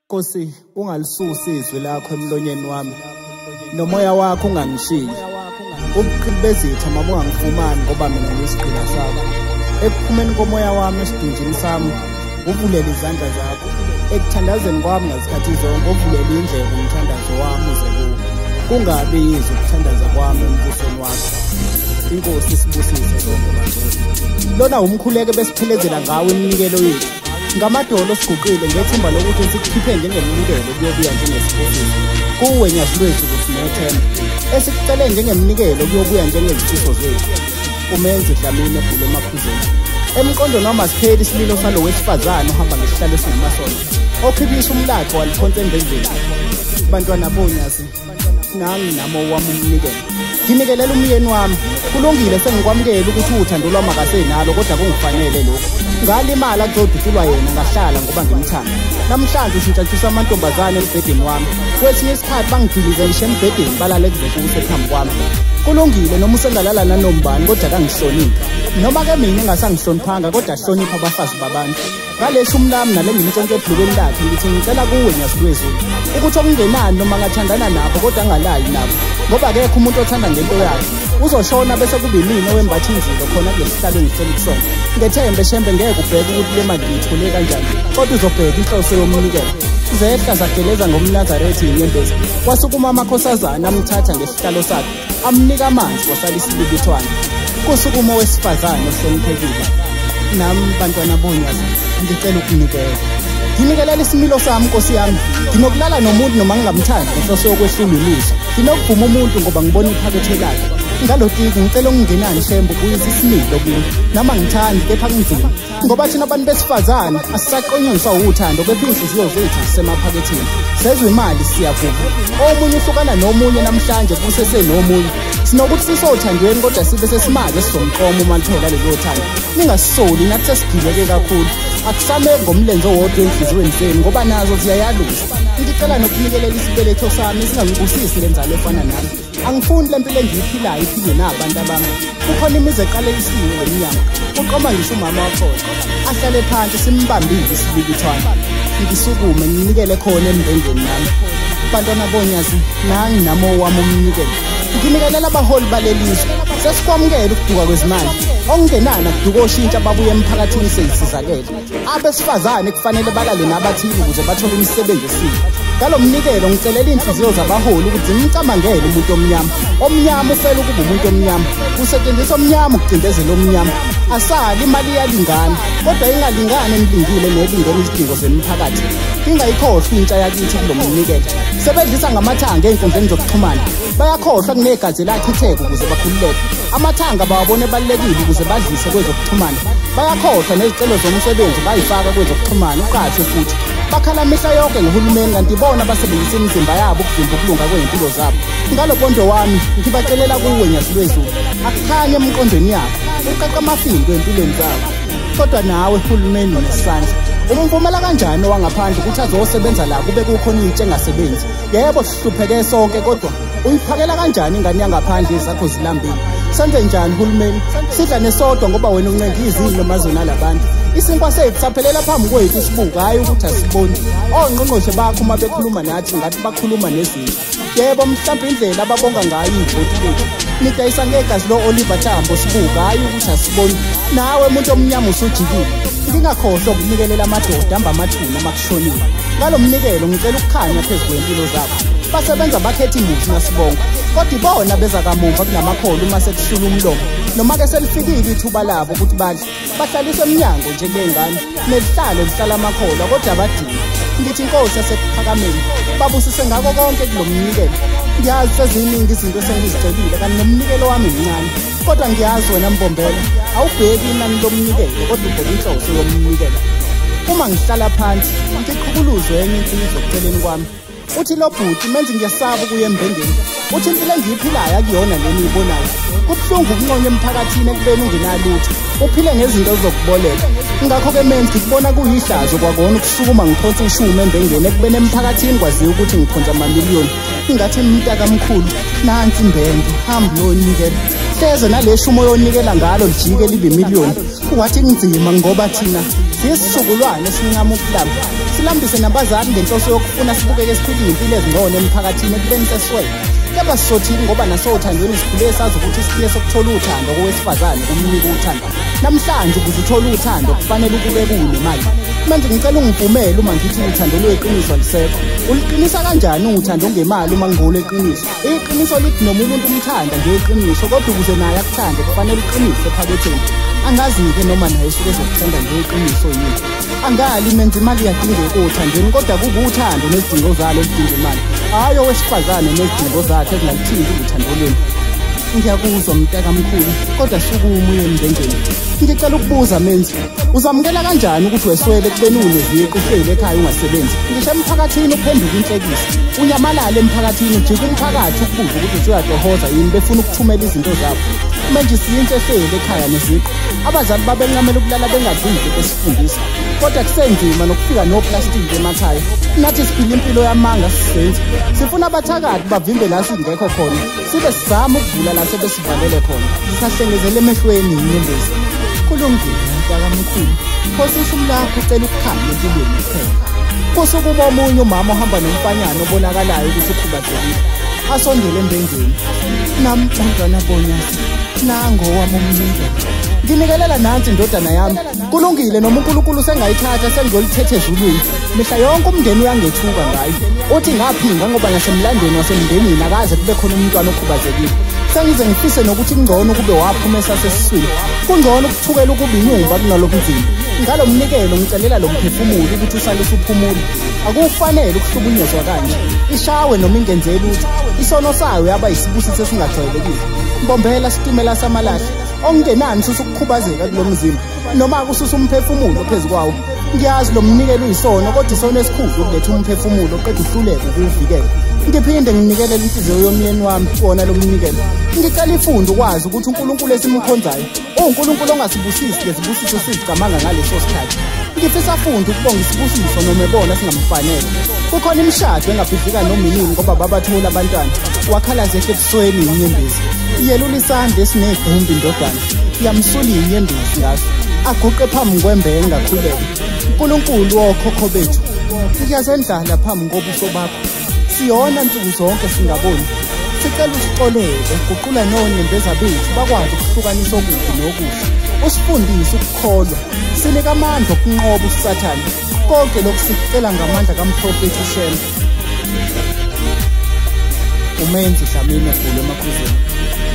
Nkosi, ungalisusi izwi lakho emlonyeni wami, nomoya wakho ungangishiyi. Ubuqili bezitha mabungangifumani ngoba mina ngiyisigqila sakho. Ekuphumeni komoya wami esidunjini sami, uvulele izandla zakho. Ekuthandazeni kwami ngezikhathi zonke, uvulele indlebe umthandazo wami uze kuwo. Kungabi yize ukuthandaza kwami embusweni wakho. Inkosi isibusise sonke manje. Lona umkhuleko besiphelezela ngawo iminikelo yethu. Ngamadolo siguqile ngethemba lokuthi sikukhiphe njengeminikelo kuyobuya njengesibusiso. Kuwe nyasilwethu kusinethemba. Esikucele njengeminikelo kuyobuya njengezifiso zethu. Umenze dlamini ebhule emaphuzeni. Emqondo noma sipheli isililo salo wesifazane ohamba ngesihlalo esingumasondo. Okhiphisha umlakho waliphonse embendleni. Bantwana bonyazi, nangi namo wami umnikelo. Nginikelela umyeni wami. Kulungile sengikwamukela ukuthi uthando lwami akasenalo kodwa kungifanele lokho. Ngalimala kuzodutshulwa yena ngahlala ngoba ngimthanda. Namhlanje usintshantshisa amantombazane embhedeni wami. Kwesinye isikhathi bangidilize ngisho embhedeni balale kuzekuse phambi kwami. Kulungile noma usengalala nanombani kodwa kangihloniphi. Noma-ke mina engasangihloniphanga kodwa hlonipha abafazi babantu. Ngaleshumu lami nale ngimntshontshe ebhlukweni lakhe ngithi ngicela kuwe nyasilwezulu ukuthi okungenani noma ngathandana nabo kodwa angalali nabo ngoba akekho umuntu othanda ngento yakhe. Uzoshona bese kuba yimina owembatha inzilo khona kulesihlalo engihleli kusona. Ngethembe shembe ngeke ubheke ukuthi le mali ngiyithole kanjani kodwa uzobheka inhloso yomnikelo. Zehla zageleza ngomNazaretha inyembezi. Kwasukuma amakhosazana amthatha ngesihlalo sakhe amnika amanzi wasala isilibithwana. Kusukuma owesifazane ohloniphekile. Nami bantwana bonyazi ngicela ukunikela. Nginikelela isimilo sami Nkosi yami. Nginokulala nomuntu noma ngingamthandi ngenhloso yokwehlula ilizwi. Nginokuvuma umuntu ngoba ngibona iphakethe lakhe. Ngalotiki ngicela ukungenani shembe ukuyisa isimilo kimi. Nama ngithandi kepha kunzima. Ngoba thina abantu besifazane asisaqonyiswa uthando kepha inhliziyo zethu zisemaphaketheni. Sezwe imali siyavuka. Omunye uhlukana nomunye namhlanje kusese nomunye. Sinokuthi sisothandweni kodwa sibe sesimanje sizomqoma uma lithola lelo thando. Ningasisoli nathi sesigileke kakhulu. Akusameke ngomlenze owodwa enhliziyweni zenu ngoba nazo ziyayaluza. Ngicela nokunikelela isibeletho sami singangibusisi lenzalo efana nami. Angifuni lempilo engiyiphilayo iphilwe nabantu abami. Kukhona imizi eqalekisiwe ngeminyango. Uqoma ngisho umama wakhona. Ahlale phansi simbambile isibikithwana. Ngisukume nginikele khona emndengeni nami. Bantwana bonyazi, nangi namo wami umnikelo. Nginikelela abaholi balelizwe. Sesikwamukela ukuduka kwezimali. Okungenana kuduka oshintsha babuye emphakathini seyisizakele. Abesifazane kufanele balale nabathile ukuze bathole imisebenzi esile. Ngalo mnikelo ngicelela inhliziyo zabaholi ukuthi zimcamangele umuntu omnyama. Omnyama ufela ukuba umuntu omnyama. Kusetshenziswa omnyama ukucindezela omnyama. Asali imali iyalingana, kodwa ingalingani emlingile nelingene izidingo zemiphakathi. Ingayikhohlwa intsha yakithi kulo mnikelo. Sebedlisa ngamathanga ey'nkundleni zokuxhumana. Bayakhohlwa kunegazi elachitheka ukuze bakhululeke. Amathanga bawabone ebalulekile ukuze badlise kwezokuxhumana. Bayakhohlwa nezicelo zomsebenzi bayifaka kwezokuxhumana uqashe futhi. Bakhala mihla yonke ngohulumeni kanti bona basebenzisa imizimba yabo ukuvimba ukulunga kwey'mpilo zabo. Ngalo mpondo wami ngibacelela kuwe nyasilwezulu. Akukhanye emqondweni yabo. Uqaqa amafindo empilweni zabo. Kodwa nawe uhulumeni unesandla. Umvumela kanjani owangaphandle ukuthi azosebenza la kube kukhona intsha engasebenzi? Yebo sihlupheke sonke kodwa uyiphakela kanjani ingane yangaphandle izakho zilambile? Senze njani uhulumeni? Sidla nesodwa ngoba wena uncenge izilo mazona labantu. Isinkwa sethu saphelela phambi kwethu sibuka hayi ukuthi asiboni. Ongqongqoshe bakho uma bekhuluma nathi ngathi bakhuluma nezinto. Yebo mhlawumbe indlela ababonga ngayo ivoti lethu. Nidayisa ngegazi lo-Oliver Tambo sibuka hayi ukuthi asiboni. Nawe umuntu omnyama usujikile. Ngingakhohlwa ukunikelela amadoda amba amathuna makushonile. Ngalo mnikelo ngicela ukukhanya phezu kwempilo zabo. Basebenza bakhetha imuthi nasibonga. Kodwa ibona beza kamuva kunamakholo uma sekushula umlomo. Noma-ke selifikile ithuba labo ukuthi badle. Bahlaliswe emnyango njengengane. Nelihlalo lihlala amakholwa kodwa abadingi. Ngithi inkosi yasekuphakameni. Babusise ngako konke kulo mnikelo. Ngiyazi seziningi izinto esengizicelile kanti nomnikelo wami mncane. Kodwa ngiyazi wena Mbombela, awubheki inani lomnikelo kodwa ubheka inhloso yomnikelo. Uma ngihlala phansi, ngiqhukuluzwe enye insizwa eceleni kwami. Uthi lo bhuti menze ngiyasaba ukuya embengeni. Uthi impilo engiyiphilayo akuyona leni ibonayo. Kubuhlungu ukunqonya emphakathini ekubeni ungenalutho. Uphile ngezinto zokuboleka. Ngakho-ke menze ngikubona kuyihlazo kwakona ukusukuma ngiphonsa ishumi embengeni ekubeni emphakathini kwaziwa ukuthi ngiphonsa amamiliyoni. Ingathi mntaka mkhulu, nansi imbenge, hambe uyonikela. Hleze naleshumo yonikela ngalo lijike libe miliyoni. Wathi nzima ngoba thina siyisizukulwane esincama ukulamba silambise nabazali ngenhloso yokufuna sibukeke siphile impilo ezingcono emphakathini ekubeni seswele. Kepha sizothini ngoba nasothandweni sikhule sazi ukuthi isiphile sokuthola uthando kowesifazane kumnika uthando. Namhlanje ukuze uthole uthando kufanele ukube kunemali. Manje ngicela ungivumele uma ngithi uthando lweqiniso alisekho. Uliqinisa kanjani uthando ngemali uma ngivule iqiniso? Iqiniso lithi noma umuntu umthanda ngeqiniso kodwa ukuze naye akuthande kufanele uqinise ephaketheni. Angazi-ke noma naye usuke ezokuthanda ngeqiniso yini. Angali menza imali iyadingeka othandweni kodwa kukuthando nezidingo zalo ezidinga imali. Hhayi owesifazane nezidingo zakhe ezingalithindi uthando lwenu. Ngiyakuzwa mntakamkhulu kodwa sukuma uye emndengeni. Ngicela ukubuza menzi, uzamukela kanjani ukuthi weswele ekubeni uneziqu uhleli ekhaya ungasebenzi? Ngisho emphakathini uphenduka inhlekisa, unyamalale emphakathini ujike umphakathi ukubuza ukuthi usuyatohoza yini befuna ukuthumela izinto zabo. Manje siyinto ehleli ekhaya neziqu. Abazali babencamela ukulala bengadlile besifundisa kodwa kusenzima nokufika noplastiki emakhaya. Nathi siphila impilo yamanga sisenzi. Sifuna abathakathi bavimbe la singekho khona sibe sizama ukuvula la sebesivalele khona. Sisahlengezela emehlweni inyembezi. Kulungile mntakamkhulu, phosisa umlapho ucela ukukhanya empilweni kuphela. Kusukuba omunye umama ohamba nomfanyana obonakalayo ukuthi ukhubazekile asondele embengeni. Nami bantwana bonyasi nango wami umnikelo. Nginikelela nansi indodana yami. Kulungile noma uNkulunkulu sengayithatha sengizolithethe ezulwini. Mihla yonke umndeni uyangethuka ngayo. Uthi ngaphinga ngoba nasemlandweni wasemndenini akaze kube khona umntwana okhubazekile. Sengize ngifise nokuthi kungcono kube waphuma esasesiswini. Kungcono ukuthukela ukuba inyumba kunalobunzima. Ngalo mnikelo ngicelela lo mphefumulo ukuthi usale usuphumula. Akufanele ukuhlukunyezwa kanje. Ishawe noma ingenzeli lutho. Isono sayo yaba yisibusiso esingajwayelekile. Mbombela sitimela samalahle. Okungenani susukukhubazeka kulo mzimba noma kususa umphefumulo phezukwawo. Ngiyazi lo mnikelo uyisono kodwa isono esikhulu ukuletha umphefumulo oqeda uhluleke ukuwuvikela. Ngiphinde nginikelela inhliziyo yomyeni wami wona lo mnikelo. Ngicela ifunde ukwazi ukuthi uNkulunkulu esimkhonzayo uNkulunkulu ongasibusisi ngezibusiso sizicamanga ngaleso sikhathi. Ngifisa afunde ukubonga isibusiso noma ebona singamfanele. Kukhona imishado engabhidlika nominini ngoba babathola abantwana. Wakhalaza ebusweni inyembezi. Yelula isandla esinegumbi indodana. Yamsula inyembezi ngaso. Aguqe phambi kwembenge ngakhuleka. uNkulunkulu wokhokho bethu. Ngiyazendlala phambi kobuso bakho. Siyona nsuku zonke singaboni. Sicela usixolele guqula nonembeza bethu bakwazi ukuhlukanisa okuhle nokuhle. Usifundise ukukholwa. Sinika amandla okunqoba uSathane. Konke lokhu sicela ngamandla kaMprofethi uShembe. Umenzi Dlamini Bhulu emakhuzeni.